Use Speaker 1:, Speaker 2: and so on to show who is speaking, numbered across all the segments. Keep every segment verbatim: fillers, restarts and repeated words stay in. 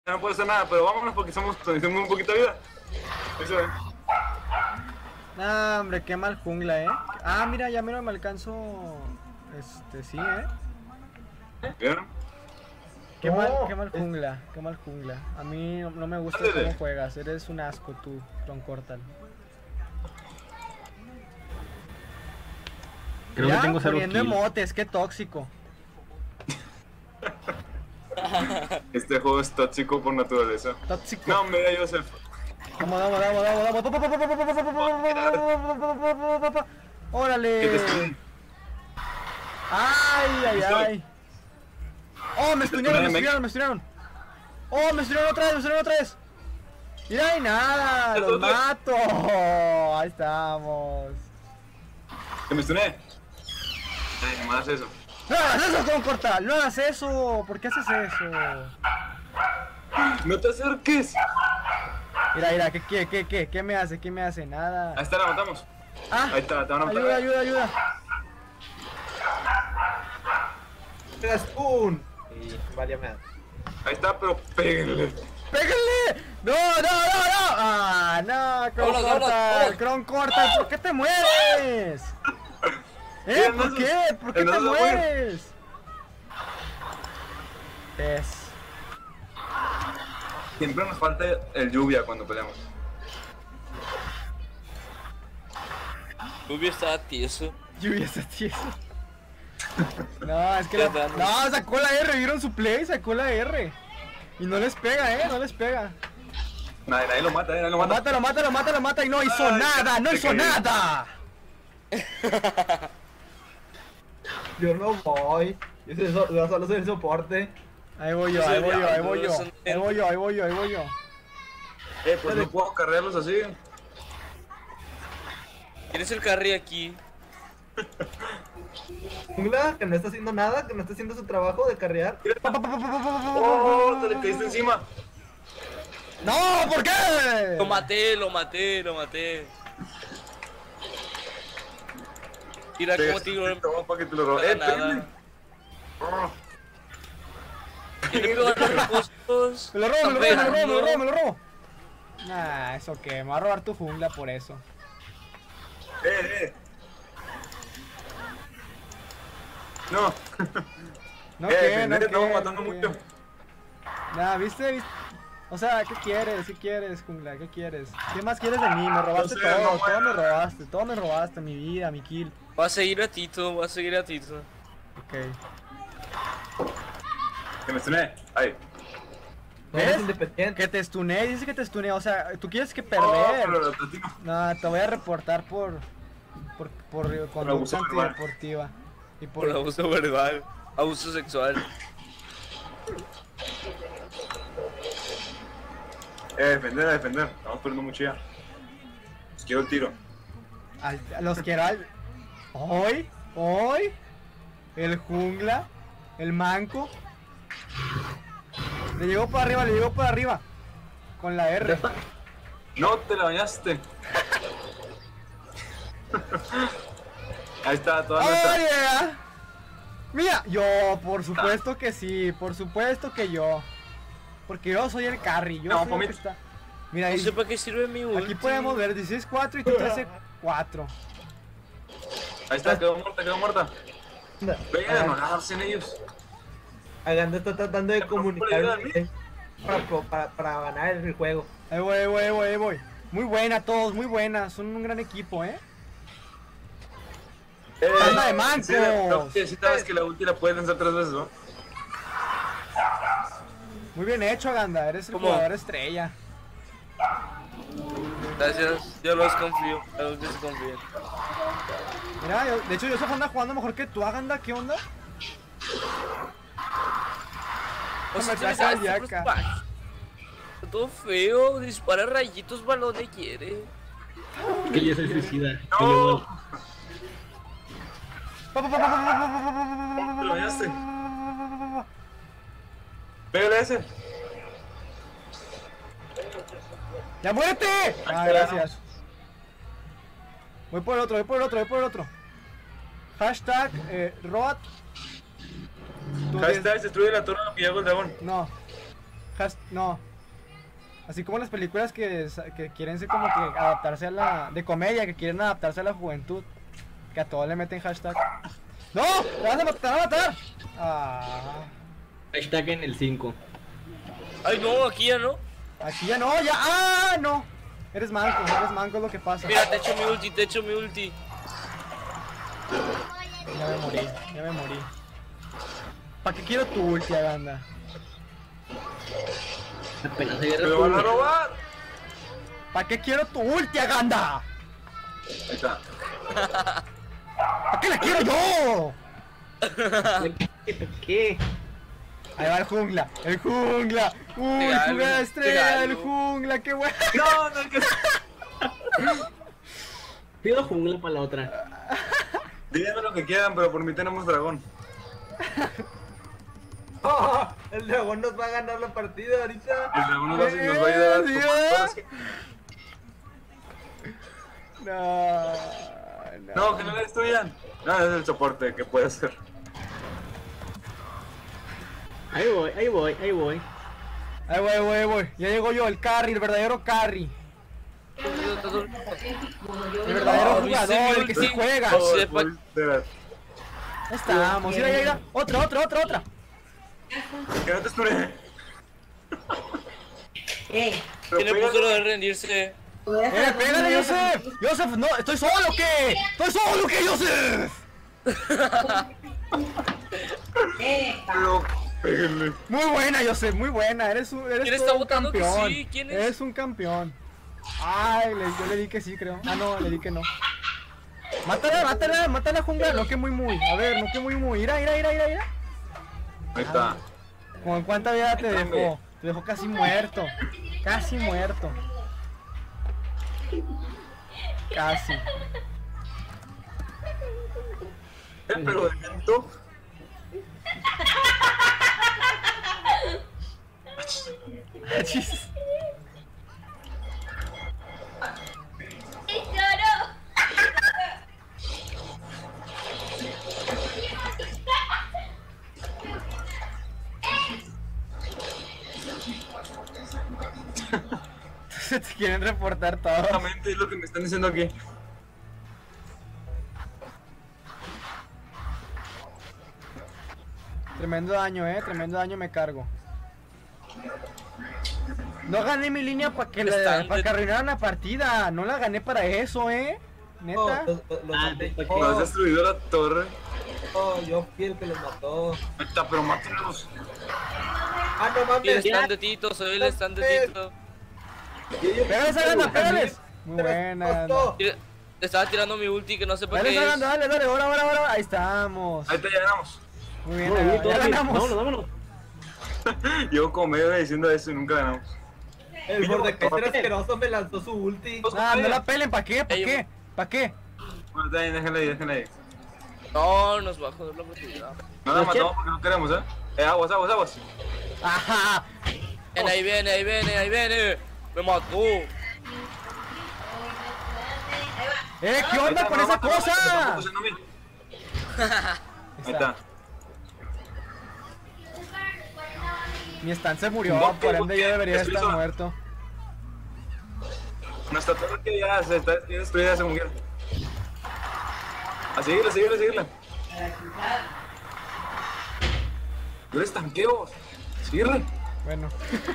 Speaker 1: no puede hacer nada, pero vámonos porque estamos necesitando un poquito de vida. Eso es.
Speaker 2: Nah, hombre, qué mal jungla, eh. Ah, mira, ya mira, me alcanzo. Este, sí, eh.
Speaker 1: ¿Vieron?
Speaker 2: Qué
Speaker 3: No,
Speaker 2: mal, qué mal
Speaker 3: es-
Speaker 2: jungla, qué mal jungla. A mí no, no me gusta
Speaker 1: Ándale.
Speaker 2: cómo juegas, eres un asco tú, Don Cortal.
Speaker 4: Creo
Speaker 2: ya,
Speaker 4: que tengo cero
Speaker 2: poniendo
Speaker 4: kills.
Speaker 2: emotes, qué tóxico.
Speaker 1: Este juego es tóxico por naturaleza.
Speaker 2: Tóxico.
Speaker 1: No, mira, Joseph.
Speaker 2: Vamos, vamos, vamos, vamos, vamos. Órale.
Speaker 1: ¿Qué te estoy?
Speaker 2: Ay, ay,
Speaker 1: Estoy.
Speaker 2: ay. Oh, me estunearon, me estunearon, me estunearon. Oh, me estunearon otra vez, me estunearon otra vez. Mira, y nada, los mato. Ahí estamos.
Speaker 1: ¿Que me stuné? Ay, nomás eso.
Speaker 2: No hagas eso, Don Cortal, no hagas eso. ¿Por qué haces eso?
Speaker 1: ¡No te acerques!
Speaker 2: Mira, mira, ¿qué, qué, qué, qué, qué me hace? ¿Qué me hace? Nada.
Speaker 1: Ahí está, la matamos.
Speaker 2: Ah,
Speaker 1: Ahí está, te van a matar.
Speaker 2: ayuda, ayuda, ayuda.
Speaker 3: Stun. Y vale, me
Speaker 1: Ahí está, pero péguenle.
Speaker 2: ¡Pégale! ¡No, no, no, no! ¡Ah, no! ¡Cron
Speaker 5: Vámonos, vámonos,
Speaker 2: Cortal!
Speaker 5: vámonos.
Speaker 2: ¡Cron Cortal! ¿Por qué te mueres? ¿Eh?
Speaker 1: Mira,
Speaker 2: ¿Por
Speaker 1: no
Speaker 2: qué?
Speaker 1: se-
Speaker 2: ¿Por qué
Speaker 1: no
Speaker 2: te
Speaker 1: se muere.
Speaker 2: mueres? Es...
Speaker 1: Siempre nos falta el lluvia cuando peleamos.
Speaker 5: Rubio estaba tieso.
Speaker 2: Lluvia está tieso. No, es que
Speaker 5: Ya
Speaker 2: la...
Speaker 5: está,
Speaker 2: No, sacó la R, vieron su play, sacó la R. Y no les pega, eh, no les pega.
Speaker 1: Nadie, nadie lo mata, nadie lo
Speaker 2: Lo
Speaker 1: mata.
Speaker 2: mata, lo mata, lo mata, lo mata y no hizo
Speaker 1: Ay,
Speaker 2: nada, no
Speaker 1: te
Speaker 2: hizo
Speaker 1: caí.
Speaker 2: nada.
Speaker 3: Yo no voy. Yo, soy so- yo solo soy el soporte.
Speaker 2: Ahí voy yo, ahí voy yo, ahí voy yo.
Speaker 5: Son-
Speaker 2: Ahí voy yo, ahí voy yo, ahí voy yo.
Speaker 1: Eh, pues no puedo cargarlos así.
Speaker 5: ¿Quién es el carry aquí?
Speaker 3: Jungla, que no está haciendo nada, que no está haciendo su trabajo de carrear.
Speaker 1: ¡Oh! Te le caíste encima.
Speaker 2: ¡No! ¿Por qué?
Speaker 5: Lo maté, lo maté, lo maté. Mira cómo tiro.
Speaker 1: Toma para que te lo robe. Eh,
Speaker 5: Nada.
Speaker 1: péguenle. Oh.
Speaker 5: ¿Quién le pegó a los repuestos?
Speaker 2: Me lo robo, me lo robo, me lo robo, me lo
Speaker 5: Están
Speaker 2: robo, me
Speaker 5: pegando.
Speaker 2: lo robo. Nah, eso qué, me va a robar tu jungla por eso.
Speaker 1: Eh, eh. No.
Speaker 2: No
Speaker 1: Eh,
Speaker 2: qué, no
Speaker 1: Fender,
Speaker 2: qué.
Speaker 1: estamos matando
Speaker 2: no qué.
Speaker 1: mucho.
Speaker 2: Nah, ¿viste? ¿viste? O sea, ¿qué quieres? ¿Qué quieres, jungla? ¿Qué quieres? ¿Qué más quieres de mí? Me robaste
Speaker 1: No sé,
Speaker 2: todo,
Speaker 1: no,
Speaker 2: todo
Speaker 1: bueno.
Speaker 2: me robaste, todo me robaste, mi vida, mi kill.
Speaker 5: Va a seguir a Tito, va a seguir a Tito.
Speaker 2: Ok.
Speaker 1: Que me stuné. Ahí.
Speaker 3: No es
Speaker 2: ¿Ves?
Speaker 3: independiente.
Speaker 2: Que te stuneé, dice que te stuneé, o sea, tú quieres que
Speaker 1: Oh,
Speaker 2: perder.
Speaker 1: pero lo platino.
Speaker 2: No, te voy a reportar por por por conducta
Speaker 1: abuso verbal.
Speaker 2: antideportiva y
Speaker 5: Por
Speaker 2: por
Speaker 5: abuso verbal, abuso sexual.
Speaker 1: Eh, defender, a defender. Estamos perdiendo mucho ya. Quiero el tiro.
Speaker 2: al- a los que era el- hoy, hoy el jungla, el manco. Le llegó para arriba, le llegó para arriba con la R.
Speaker 1: No te la bañaste. Ahí está, toda
Speaker 2: ¡Oh,
Speaker 1: nuestra.
Speaker 2: yeah! Mira, yo, por supuesto que sí, por supuesto que yo. Porque yo soy el carry, yo
Speaker 1: No,
Speaker 2: soy el
Speaker 1: pomito.
Speaker 2: que está. Mira,
Speaker 5: No
Speaker 2: ahí-
Speaker 5: sé para qué sirve mi ulti.
Speaker 2: aquí podemos ver dieciséis cuatro y tú trece cuatro.
Speaker 1: Ahí está, quedó muerta, quedó muerta. Vengan a
Speaker 3: Ah,
Speaker 1: enojarse en ellos.
Speaker 3: Aganda está tratando de comunicar
Speaker 1: ayudarme.
Speaker 3: para, para, para ganar el juego.
Speaker 2: Ahí voy, ahí voy, ahí voy, ahí voy. Muy buena todos, muy buena. Son un gran equipo, ¿eh?
Speaker 1: Eh,
Speaker 2: ¡Banda de mancos!
Speaker 1: sí, no, que sí sabes que la ulti la puedes lanzar tres veces, ¿no?
Speaker 2: Muy bien hecho, Aganda. Eres el
Speaker 5: ¿Cómo?
Speaker 2: jugador estrella.
Speaker 5: Gracias, yo los confío, a los que se confían.
Speaker 2: Mira, yo- de hecho, Yosef anda jugando mejor que tú, Aganda. ¿Qué onda?
Speaker 5: O sea,
Speaker 2: Me
Speaker 5: tienes
Speaker 2: saca
Speaker 5: a
Speaker 2: el yaca.
Speaker 5: Está todo feo, dispara rayitos, balón de quiere.
Speaker 4: Que yo soy suicida. Que
Speaker 1: No.
Speaker 4: yo-
Speaker 2: Pa, pa, pa, pa, pa, pa, pa, pa, pa, pa,
Speaker 1: Lo bañaste.
Speaker 2: pa, pa, pa.
Speaker 1: Pégale a ese.
Speaker 2: ¡Ya muérete! Ah, gracias. Voy por el otro, voy por el otro, voy por el otro. Hashtag eh, Roat. Tu
Speaker 1: Ahí
Speaker 2: des-
Speaker 1: está, destruye la torre que llegó el dragón.
Speaker 2: No. has- no. Así como las películas que, que quieren ser como que adaptarse a la... de comedia, que quieren adaptarse a la juventud. Que a todos le meten hashtag. ¡No! ¡Te vas a matar! ¡Te van a matar! Ah,
Speaker 4: Hashtag en el cinco.
Speaker 5: Ay, no, aquí ya no.
Speaker 2: aquí ya no, ya... ¡Ah, no! Eres manco, eres manco es lo que pasa.
Speaker 5: Mira, te echo mi ulti, te echo mi ulti.
Speaker 2: Ya me morí, ya me morí. ¿Para qué quiero tu ulti, Aganda?
Speaker 4: Apenas se
Speaker 1: ¡Me lo van a robar!
Speaker 2: ¿Para qué quiero tu ulti, Aganda?
Speaker 1: Ahí está.
Speaker 2: ¿Para qué la quiero yo?
Speaker 4: ¿Qué?
Speaker 2: Ahí va el jungla, el jungla. Uy,
Speaker 5: Te gano,
Speaker 2: jungla de
Speaker 5: te
Speaker 2: estrella del
Speaker 5: gano.
Speaker 2: jungla, qué bueno.
Speaker 1: No, no, que...
Speaker 4: Pido jungla para la otra.
Speaker 1: Díganme lo que quieran, pero por mí tenemos dragón.
Speaker 3: Oh, el dragón nos va a ganar la partida ahorita.
Speaker 1: El dragón nos va, a- nos va a ayudar a
Speaker 2: ¿Sí,
Speaker 1: tomar
Speaker 2: eh?
Speaker 1: todas las-
Speaker 2: No,
Speaker 1: No, que no la destruyan. No, es el soporte que puede hacer.
Speaker 4: Ahí voy, ahí voy, ahí voy.
Speaker 2: Ahí voy, ahí voy, ahí voy. Ya llegó yo, el carry, el verdadero carry. El verdadero
Speaker 5: No, ¿viste
Speaker 2: jugador,
Speaker 5: mi
Speaker 2: el que sí
Speaker 5: ulti?
Speaker 2: juega.
Speaker 5: Oh,
Speaker 1: Por-
Speaker 5: sepa-
Speaker 1: por- espera,
Speaker 2: Ahí estamos, mira, mira, mira. Otra, otra, otra, otra.
Speaker 1: Que no te esture.
Speaker 6: Eh,
Speaker 1: Pero
Speaker 5: ¿Quién le
Speaker 1: pégale.
Speaker 5: puso lo de rendirse?
Speaker 2: ¡Eh, pégale, Joseph! ¡Joseph, no! ¡Estoy solo, qué! ¡Estoy solo, qué, Joseph!
Speaker 6: eh,
Speaker 1: Pero péguenle.
Speaker 2: Muy buena, Joseph, muy buena. Eres un, eres
Speaker 5: ¿Quién
Speaker 2: todo
Speaker 5: está
Speaker 2: un
Speaker 5: votando que
Speaker 2: campeón.
Speaker 5: sí? ¿Quién es?
Speaker 2: Eres un campeón. Ay, le- yo le di que sí, creo. Ah, no, le di que no. Mátala, mátala, mátala, jungla. No que muy, muy. A ver, no que muy, muy. Mira, mira, mira, mira, mira.
Speaker 1: Ahí está.
Speaker 2: ¿Con cuánta vida te
Speaker 1: Ahí está,
Speaker 2: dejó? Te dejó casi muerto. Casi muerto. Casi.
Speaker 1: Eh, pero de canto.
Speaker 2: Chis. Se te quieren reportar todo.
Speaker 1: Exactamente es lo que me están diciendo aquí.
Speaker 2: Tremendo daño, eh. Tremendo daño me cargo. No gané mi línea para que, la-
Speaker 5: Están
Speaker 2: pa'
Speaker 5: de-
Speaker 2: que arruinaran la partida. No la gané para eso, eh.
Speaker 3: Oh,
Speaker 2: Neta.
Speaker 3: los, los- los
Speaker 4: Ah,
Speaker 3: maté.
Speaker 4: ¿para qué?
Speaker 1: No has
Speaker 3: Oh,
Speaker 1: destruido la torre.
Speaker 3: oh, yo fui el que los mató.
Speaker 1: Ahí está, pero mátenlos.
Speaker 3: Ah, no
Speaker 5: Y el
Speaker 3: mames.
Speaker 5: stand de Tito, soy el stand de Tito.
Speaker 2: Pégales, Aganda, pégales. Muy buena. Aganda.
Speaker 5: Tira- Te estaba tirando mi ulti que no sé para
Speaker 2: Dale,
Speaker 5: qué es.
Speaker 2: Aganda, dale, dale. Ahora, ahora, ahora. Ahí estamos.
Speaker 1: Ahí te ya ganamos.
Speaker 2: Muy bien,
Speaker 4: No,
Speaker 2: Aganda,
Speaker 4: todo
Speaker 2: ya
Speaker 4: bien.
Speaker 2: ganamos.
Speaker 4: Vámonos, vámonos.
Speaker 1: Llevo como medio hora diciendo eso y nunca ganamos.
Speaker 3: El
Speaker 1: Mínimo,
Speaker 3: Mordecai
Speaker 1: todo.
Speaker 3: asqueroso me lanzó su ulti.
Speaker 2: Nah, no la pelen. ¿Para qué? ¿Para
Speaker 5: Ey,
Speaker 2: qué? ¿Para qué?
Speaker 1: Bueno, está bien, déjenla ahí, déjenla ahí.
Speaker 5: No, nos va a joder la partida.
Speaker 1: No la
Speaker 4: ¿Pero qué?
Speaker 1: matamos porque no queremos, ¿eh? Eh, aguas, aguas, aguas.
Speaker 2: Ajá.
Speaker 5: Ven, ahí viene, ahí viene, ahí viene. Me mató.
Speaker 2: Eh, ¿qué onda
Speaker 1: Ahí
Speaker 2: con
Speaker 1: está,
Speaker 2: esa
Speaker 1: no, no, no, no,
Speaker 2: cosa?
Speaker 1: no, no, no, no, Ahí está.
Speaker 2: Mi stand se murió,
Speaker 1: Invoque,
Speaker 2: por ende yo
Speaker 1: invoque,
Speaker 2: debería estar
Speaker 1: destruye.
Speaker 2: muerto.
Speaker 1: Nuestra torre que ya se está ya destruida según quiera. A seguirle, a seguirle, a seguirle. Yo les tanqueo. Seguirle.
Speaker 2: Bueno.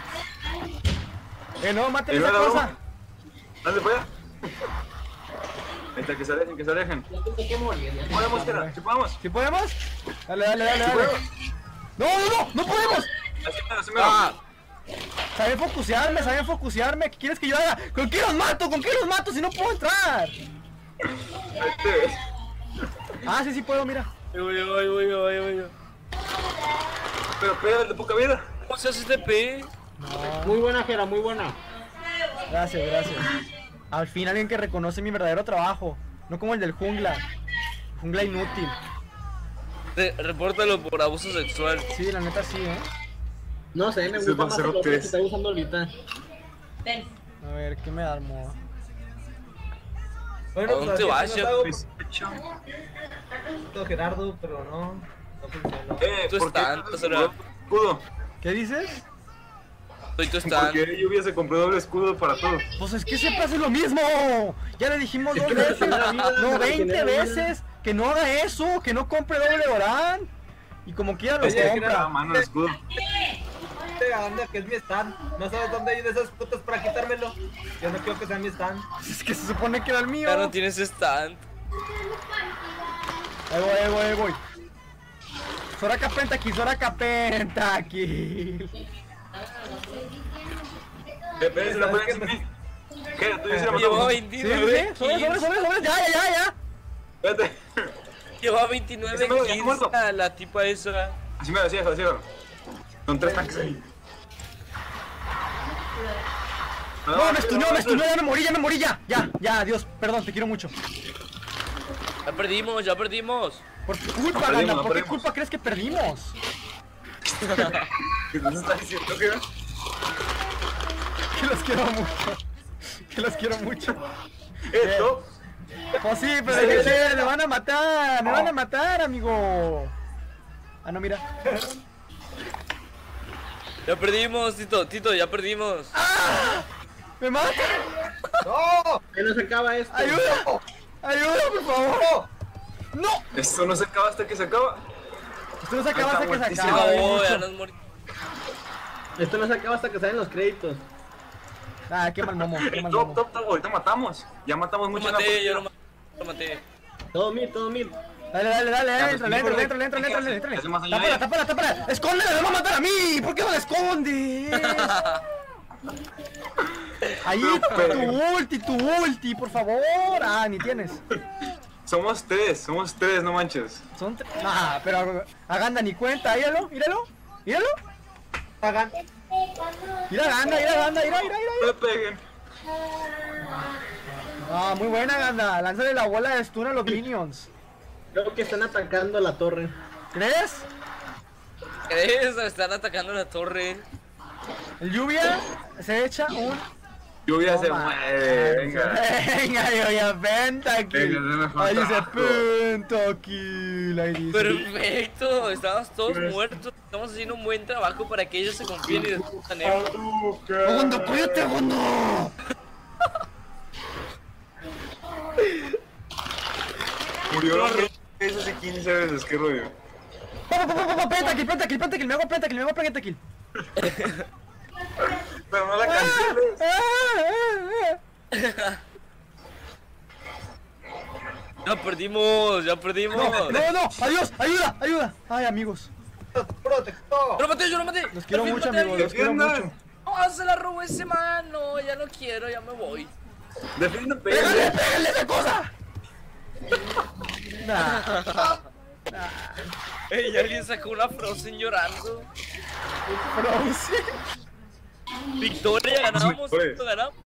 Speaker 2: Eh, no, maten
Speaker 1: Ahí va
Speaker 2: esa
Speaker 1: la
Speaker 2: cosa.
Speaker 1: broma. Dale, para allá. Ahí está, que se alejen, que se alejen. ¿Podemos, Kera? ¿Sí podemos?
Speaker 2: ¿Sí podemos? Dale, dale, dale,
Speaker 1: ¿Sí
Speaker 2: dale.
Speaker 1: podemos?
Speaker 2: No, no, no, no podemos.
Speaker 1: Así mero, así mero.
Speaker 5: Ah,
Speaker 2: Saben focusearme, saben focusearme. ¿Qué quieres que yo haga? ¿Con quién los mato? ¿Con quién los mato si no puedo entrar?
Speaker 1: Este,
Speaker 2: Ah, sí, sí puedo, mira.
Speaker 5: ahí voy, ahí voy, ahí voy, ahí voy.
Speaker 1: Pero pégale de poca vida.
Speaker 5: ¿Cómo se hace este P?
Speaker 2: No,
Speaker 4: Muy buena, Jera, muy buena.
Speaker 2: gracias, gracias. Al fin alguien que reconoce mi verdadero trabajo. No como el del jungla. Jungla inútil.
Speaker 5: Re- repórtalo por abuso sexual.
Speaker 2: Sí, la neta sí, eh.
Speaker 4: No sé, me
Speaker 1: Ese
Speaker 4: gusta
Speaker 1: va a
Speaker 4: más
Speaker 1: ser
Speaker 4: el otro que
Speaker 1: tres.
Speaker 4: está usando ahorita.
Speaker 6: ven.
Speaker 2: A ver, ¿qué me armó?
Speaker 3: Bueno,
Speaker 5: ¿A dónde
Speaker 3: así
Speaker 5: vas,
Speaker 3: es,
Speaker 5: ya?
Speaker 3: no hago
Speaker 1: Pues,
Speaker 3: por Gerardo, pero no. No funcionó.
Speaker 1: Eh,
Speaker 5: Tú
Speaker 1: ¿por qué
Speaker 5: estás,
Speaker 1: no
Speaker 5: será.
Speaker 1: escudo?
Speaker 2: ¿Qué dices?
Speaker 5: Soy tu stand.
Speaker 1: Porque Lluvia se compró doble escudo para todo.
Speaker 2: Pues es que siempre hace lo mismo. Ya le dijimos dos
Speaker 4: que
Speaker 2: veces,
Speaker 4: genera vida,
Speaker 2: no,
Speaker 4: no
Speaker 2: veinte
Speaker 4: genera vida.
Speaker 2: veces que no haga eso, que no compre doble Orán. Y como quiera lo
Speaker 3: Oye, que
Speaker 1: Ah,
Speaker 2: compra.
Speaker 1: mano, el escudo.
Speaker 3: Anda, que es mi stand. No sabes dónde hay de esas putas para quitármelo. Yo no quiero que sea mi stand.
Speaker 2: Es que se supone que era el mío.
Speaker 5: Ya no tienes stand.
Speaker 2: Ahí voy, ahí voy, ahí voy. Soraka Pentakill, Soraka Pentakill.
Speaker 1: Espera, se la ponen sin mí. ¿Qué? ¿Tú dices la
Speaker 5: Llevaba
Speaker 1: matamos?
Speaker 2: Sí, sí, sí.
Speaker 5: veintinueve
Speaker 2: Sobre, sobre,
Speaker 5: kills.
Speaker 2: sobre, sobre. Ya, ya, ya, ya.
Speaker 1: Espérate.
Speaker 5: Llevaba veintinueve
Speaker 1: Ese no, ya está
Speaker 5: kills
Speaker 1: muerto.
Speaker 5: a la tipa esa.
Speaker 1: Así me lo decía, así me lo. Son tres tanques ahí.
Speaker 2: No, me estuneó, me estuneó, ya me morí, ya me morí, ya. Ya, ya, adiós. Perdón, te quiero mucho.
Speaker 5: Ya perdimos, ya perdimos.
Speaker 2: Por tu culpa,
Speaker 1: No perdimos,
Speaker 2: Ganda,
Speaker 1: no
Speaker 2: ¿por qué
Speaker 1: perdimos.
Speaker 2: culpa crees que perdimos?
Speaker 1: ¿Qué nos estás diciendo que no?
Speaker 2: Que los quiero mucho. Que los quiero mucho.
Speaker 1: Esto.
Speaker 2: Pues sí, pero ¿qué sé? Me van a matar, me van a matar, amigo. Ah, no, mira.
Speaker 5: Ya perdimos, Tito, Tito, ya perdimos.
Speaker 2: ¡Me mata!
Speaker 3: ¡No!
Speaker 4: Que no se acaba esto.
Speaker 2: ¡Ayuda! ¡Ayuda, por favor! ¡No!
Speaker 1: Esto no se acaba hasta que se acaba.
Speaker 2: Esto no se acaba hasta que se
Speaker 1: muertísimo.
Speaker 5: Se
Speaker 2: acaba.
Speaker 5: acabó, ya
Speaker 2: mucho.
Speaker 5: nos morimos.
Speaker 4: Esto no se acaba hasta que salen los créditos.
Speaker 2: Ah, qué mal momo, qué mal
Speaker 1: Top,
Speaker 2: momo.
Speaker 1: top, top. Ahorita matamos. Ya matamos
Speaker 5: Lo
Speaker 1: mucho en la
Speaker 5: maté, yo
Speaker 1: partida.
Speaker 5: lo maté. Lo maté.
Speaker 4: Todo mil, todo mil.
Speaker 2: Dale, dale, dale,
Speaker 1: Ya,
Speaker 2: entra,
Speaker 1: pues,
Speaker 2: entra,
Speaker 1: sí,
Speaker 2: entra, entra, entra, entra, entra,
Speaker 1: hace más
Speaker 2: entra.
Speaker 1: daño a
Speaker 2: Tápala,
Speaker 1: ella.
Speaker 2: tápala, tápala. ¡Escóndela! ¡Me va a matar a mí! ¿Por qué no la escondes? Ahí, tu ulti, tu ulti, por favor. Ah, ni tienes.
Speaker 1: Somos tres, somos tres, no manches.
Speaker 2: Son tres. Ah, pero a Ganda ni cuenta, míralo, míralo, míralo.
Speaker 3: Hagan.
Speaker 2: Mira Ganda, mira Ganda, mira, mira, mira.
Speaker 1: No me peguen.
Speaker 2: Ah, muy buena Ganda. Lánzale la bola de stun a los minions.
Speaker 4: Creo que están atacando la torre.
Speaker 2: ¿Crees?
Speaker 5: ¿Crees? Están atacando la torre.
Speaker 2: El lluvia se echa un.
Speaker 1: Lluvia se
Speaker 2: Toma.
Speaker 1: muere. Venga.
Speaker 2: Venga, lluvia, pentakill.
Speaker 1: Venga, dame
Speaker 2: Ahí dice
Speaker 1: trabajo.
Speaker 2: pentakill. Ahí dice.
Speaker 5: Perfecto, estamos todos muertos. Estamos haciendo un buen trabajo para que ellos se confíen y después ganen.
Speaker 2: ¡Gondo, cállate, Gondo!
Speaker 1: Murió la gente hace quince veces, qué rollo.
Speaker 2: Pa, pa, pa, pa, pa, Pentakill, pentakill, pentakill, me hago pentakill, me hago pentakill.
Speaker 1: Pero no la canceles.
Speaker 5: Ya perdimos, ya perdimos.
Speaker 2: No, no, no, adiós, ayuda, ayuda. Ay, amigos.
Speaker 3: ¡Protector!
Speaker 5: Yo lo maté, yo lo maté.
Speaker 2: Los quiero
Speaker 5: Al fin
Speaker 2: mucho,
Speaker 5: maté a
Speaker 2: amigos, los
Speaker 5: alguien.
Speaker 2: quiero
Speaker 1: Defiendan.
Speaker 2: mucho.
Speaker 5: No, se la robó ese man. No, ya no quiero, ya me voy.
Speaker 1: Defienda,
Speaker 2: ¡Pégale,
Speaker 1: pégale.
Speaker 2: pégale esa cosa! Nah,
Speaker 5: Ey, alguien sacó una Frozen llorando.
Speaker 2: Frozen.
Speaker 5: Victoria, ganamos,
Speaker 1: Pues.
Speaker 5: ganamos.